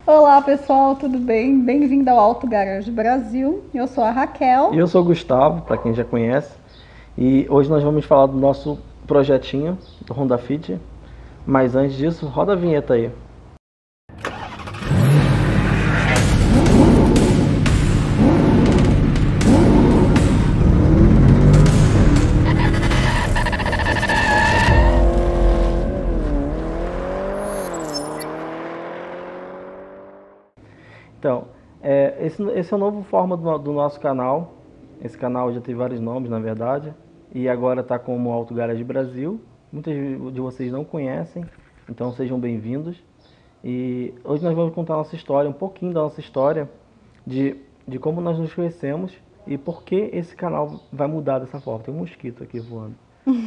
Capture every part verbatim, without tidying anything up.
Olá pessoal, tudo bem? Bem-vindo ao Auto Garage Brasil. Eu sou a Raquel. Eu sou o Gustavo, para quem já conhece, e hoje nós vamos falar do nosso projetinho do Honda Fit. Mas antes disso, roda a vinheta aí. Então, é, esse, esse é o novo forma do, do nosso canal. Esse canal já tem vários nomes, na verdade, e agora está como Auto Garage Brasil. Muitos de vocês não conhecem, então sejam bem-vindos. E hoje nós vamos contar a nossa história, um pouquinho da nossa história, de, de como nós nos conhecemos e por que esse canal vai mudar dessa forma. Tem um mosquito aqui voando.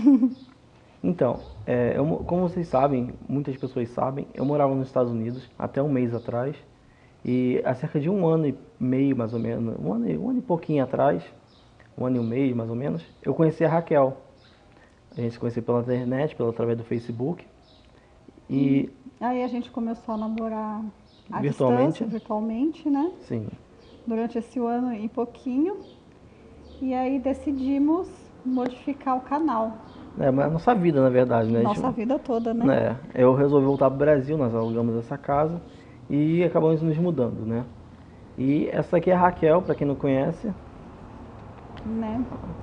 Então, é, eu, como vocês sabem, muitas pessoas sabem, eu morava nos Estados Unidos até um mês atrás. E há cerca de um ano e meio, mais ou menos, um ano, um ano e pouquinho atrás, um ano e um mês, mais ou menos, eu conheci a Raquel. A gente se conheceu pela internet, pela, através do Facebook. E Aí a gente começou a namorar à virtualmente, distância, virtualmente, né? sim. Durante esse ano e pouquinho. E aí decidimos modificar o canal. É, mas a nossa vida, na verdade, né? A gente- Nossa vida toda, né? né? Eu resolvi voltar para o Brasil, nós alugamos essa casa e acabamos nos mudando, né? E essa aqui é a Raquel, para quem não conhece. Né?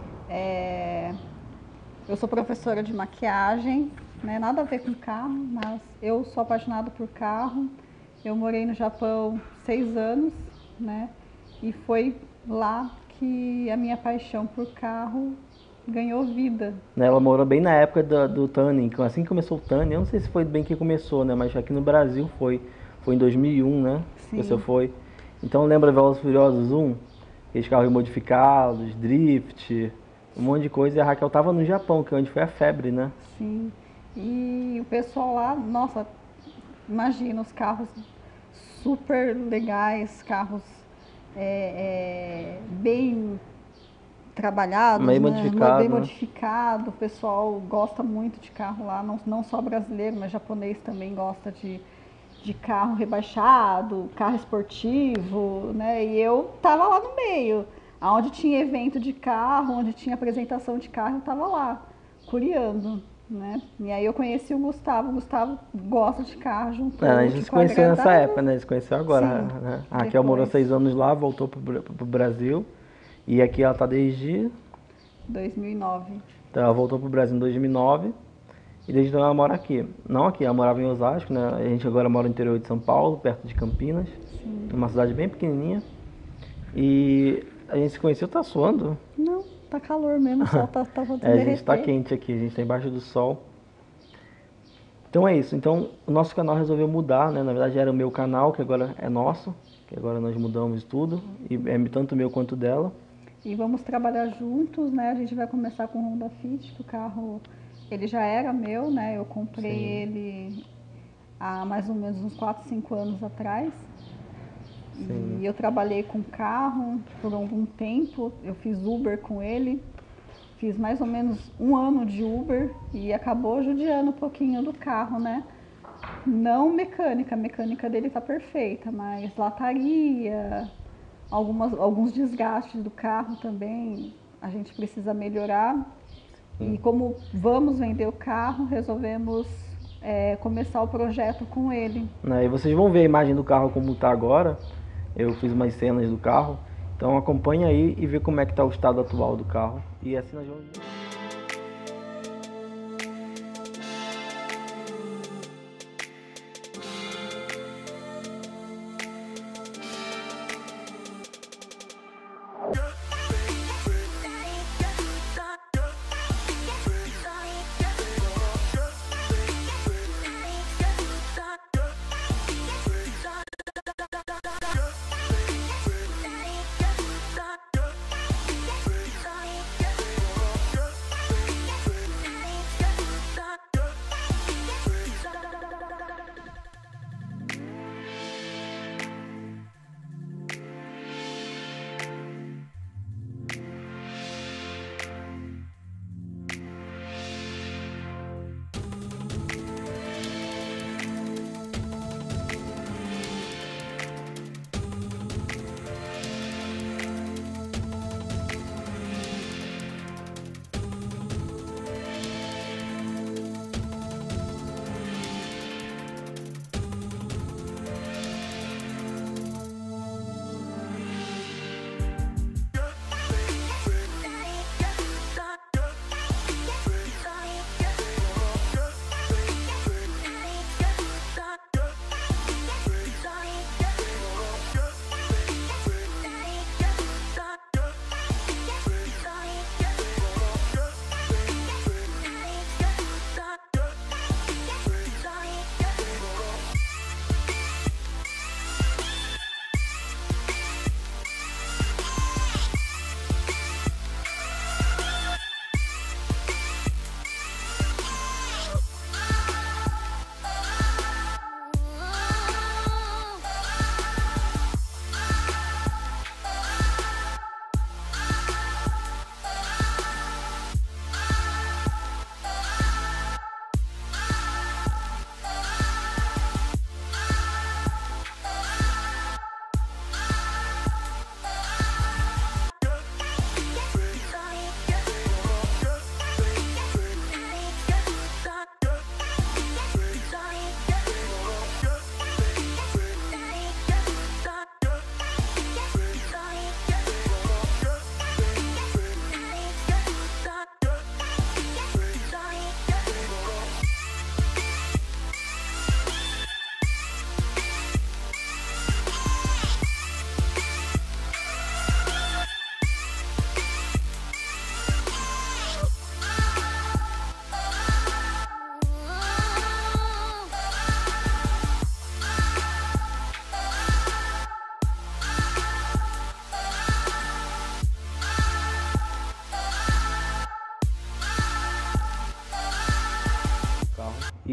É, Eu sou professora de maquiagem, né? Nada a ver com carro, mas eu sou apaixonada por carro. Eu morei no Japão seis anos, né? E foi lá que a minha paixão por carro ganhou vida. Né, ela morou bem na época do, do Tanning, que assim que começou o Tanning, eu não sei se foi bem que começou, né? Mas aqui no Brasil foi, foi em dois mil e um, né? Sim. Você foi. Então lembra Velozes e Furiosos um? Aqueles carros modificados, drift, um monte de coisa. E a Raquel tava no Japão, que é onde foi a febre, né? Sim. E o pessoal lá, nossa, imagina os carros super legais, carros é, é, bem trabalhados, Bem né? modificado, Bem né? modificado. O pessoal gosta muito de carro lá, não, não só brasileiro, mas japonês também gosta de, de carro rebaixado, carro esportivo, né? E eu tava lá no meio, onde tinha evento de carro, onde tinha apresentação de carro, eu tava lá, curiando, né? E aí eu conheci o Gustavo, o Gustavo gosta de carro, juntou É, a o gente útil se com o conheceu nessa agradável. época, né? A gente se conheceu agora, Sim, né? A Raquel morou depois. seis anos lá, voltou pro, Bra- pro Brasil. E aqui ela tá desde... dois mil e nove. Então ela voltou pro Brasil em dois mil e nove. E desde então ela mora aqui. Não aqui, ela morava em Osasco, né? A gente agora mora no interior de São Paulo, perto de Campinas. Sim. Uma cidade bem pequenininha. E a gente se conheceu, tá suando? Não, tá calor mesmo, o sol tá, tá voltando É, a a gente tá derreter. quente aqui, a gente tá embaixo do sol. Então é isso. Então o nosso canal resolveu mudar, né? Na verdade era o meu canal, que agora é nosso. Que agora nós mudamos tudo. E é tanto meu quanto dela. E vamos trabalhar juntos, né? A gente vai começar com o Honda Fit, que o carro, ele já era meu, né? Eu comprei Sim. ele há mais ou menos uns quatro, cinco anos atrás. Sim. E eu trabalhei com carro por algum tempo, eu fiz Uber com ele, fiz mais ou menos um ano de Uber e acabou judiando um pouquinho do carro, né? Não mecânica, a mecânica dele tá perfeita, mas lataria, algumas, alguns desgastes do carro também a gente precisa melhorar. E como vamos vender o carro, resolvemos é, começar o projeto com ele. Né? E vocês vão ver a imagem do carro como tá agora. Eu fiz umas cenas do carro. Então acompanha aí e vê como é que tá o estado atual do carro. E assim nós vamos...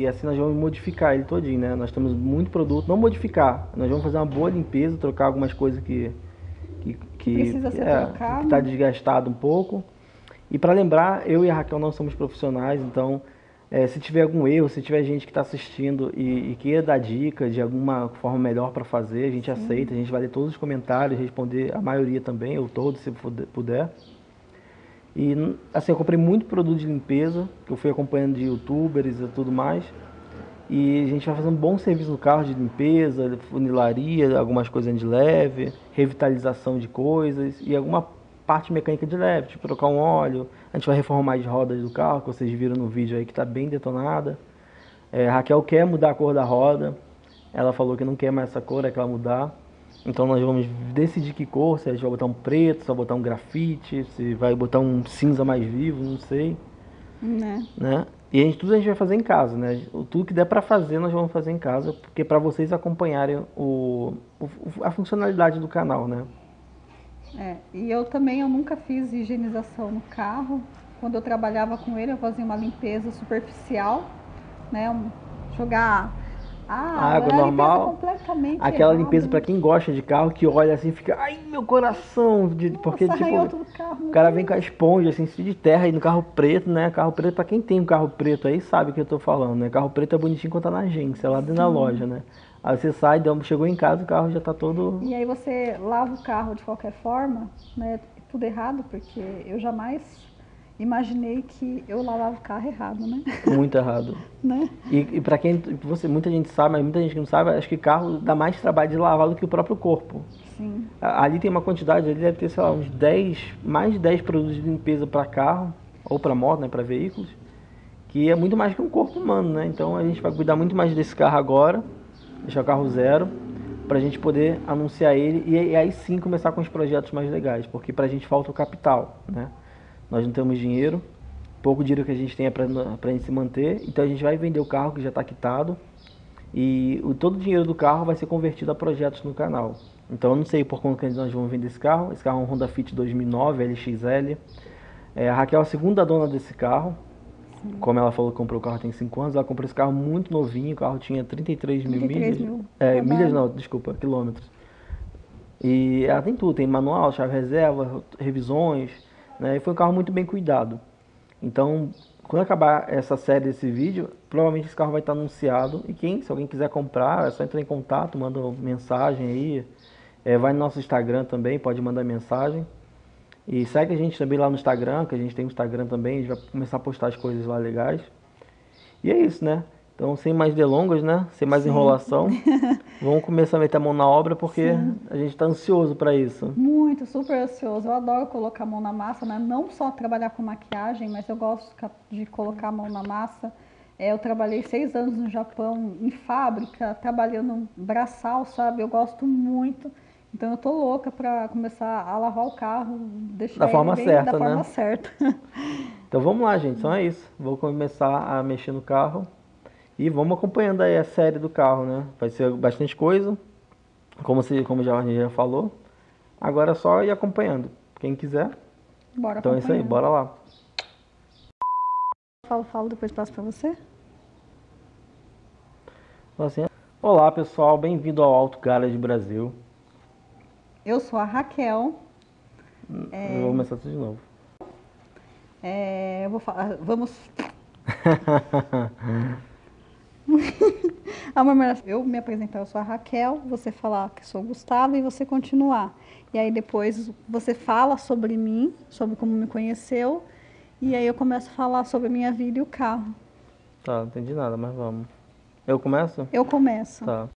e assim nós vamos modificar ele todinho, né? Nós temos muito produto, não modificar, nós vamos fazer uma boa limpeza, trocar algumas coisas que que, que Precisa que ser é, trocado. que tá desgastado um pouco. E para lembrar, eu e a Raquel não somos profissionais, então é, se tiver algum erro, se tiver gente que está assistindo e, e queira dar dica de alguma forma melhor para fazer, a gente Sim. aceita, a gente vai ler todos os comentários, responder a maioria também, ou todos, se puder. E assim, eu comprei muito produto de limpeza, que eu fui acompanhando de youtubers e tudo mais. E a gente vai fazer um bom serviço no carro de limpeza, funilaria, algumas coisas de leve, revitalização de coisas e alguma parte mecânica de leve, tipo trocar um óleo. A gente vai reformar as rodas do carro, que vocês viram no vídeo aí que está bem detonada. É, a Raquel quer mudar a cor da roda, ela falou que não quer mais essa cor, é que ela mudar. Então nós vamos decidir que cor, se a gente vai botar um preto, se vai botar um grafite, se vai botar um cinza mais vivo, não sei. Né? Né? E a gente, tudo a gente vai fazer em casa, né? Tudo que der para fazer nós vamos fazer em casa, porque para vocês acompanharem o, o, a funcionalidade do canal, né? É, e eu também eu nunca fiz higienização no carro. Quando eu trabalhava com ele, eu fazia uma limpeza superficial, né? Um, jogar ah, água normal, completamente aquela errado. limpeza para quem gosta de carro, que olha assim, fica, ai meu coração, de, Nossa, porque tipo, carro, o cara vem com a esponja assim, de terra e no carro preto, né? Carro preto, para quem tem um carro preto aí sabe o que eu tô falando, né? Carro preto é bonitinho quando tá na agência, lá dentro da loja, né? Aí você sai, chegou em casa, o carro já tá todo... E aí você lava o carro de qualquer forma, né? Tudo errado, porque eu jamais imaginei que eu lavava o carro errado, né? Muito errado. Né? E, e para quem, você, muita gente sabe, mas muita gente que não sabe, acho que carro dá mais trabalho de lavar do que o próprio corpo. Sim. Ali tem uma quantidade, ali deve ter, sei lá, uns dez, mais de dez produtos de limpeza para carro, ou para moto, né, para veículos, que é muito mais que um corpo humano, né? Então a gente vai cuidar muito mais desse carro agora, deixar o carro zero, para a gente poder anunciar ele e, e aí sim começar com os projetos mais legais, porque para a gente falta o capital, né? Nós não temos dinheiro, pouco dinheiro que a gente tem é para a gente se manter, então a gente vai vender o carro que já está quitado e o, todo o dinheiro do carro vai ser convertido a projetos no canal. Então eu não sei por quanto que nós vamos vender esse carro, esse carro é um Honda Fit dois mil e nove L X L, é, a Raquel é a segunda dona desse carro. Sim. Como ela falou que comprou o carro tem cinco anos, ela comprou esse carro muito novinho, o carro tinha trinta e três mil milhas, mil. É, milhas não, desculpa, quilômetros. E ela tem tudo, tem manual, chave reserva, revisões, né? E foi um carro muito bem cuidado. Então, quando acabar essa série desse vídeo, provavelmente esse carro vai estar anunciado. E quem, se alguém quiser comprar, é só entrar em contato, manda mensagem aí. É, vai no nosso Instagram também, pode mandar mensagem. E segue a gente também lá no Instagram, que a gente tem um Instagram também, a gente vai começar a postar as coisas lá legais. E é isso, né? Então, sem mais delongas, né? Sem mais Sim. enrolação, vamos começar a meter a mão na obra, porque Sim. a gente está ansioso para isso. Muito, super ansioso. Eu adoro colocar a mão na massa, né? Não só trabalhar com maquiagem, mas eu gosto de colocar a mão na massa. É, eu trabalhei seis anos no Japão, em fábrica, trabalhando braçal, sabe? Eu gosto muito. Então eu tô louca para começar a lavar o carro, deixar da forma ele bem, certa, da né? forma certa. Então vamos lá, gente. Então é isso. Vou começar a mexer no carro. E vamos acompanhando aí a série do carro, né? Vai ser bastante coisa, como, se, como já, a gente já falou. Agora é só ir acompanhando. Quem quiser. Bora Então é isso aí, bora lá. Falo, falo, depois passo pra você. Assim, olá pessoal, bem-vindo ao Auto Garage Brasil. Eu sou a Raquel. É... Eu vou começar tudo de novo. É, eu vou falar, vamos... Eu me apresentar, eu sou a Raquel, você falar que sou o Gustavo e você continuar. E aí depois você fala sobre mim, sobre como me conheceu, e aí eu começo a falar sobre a minha vida e o carro. Tá, não entendi nada, mas vamos. Eu começo? Eu começo. Tá.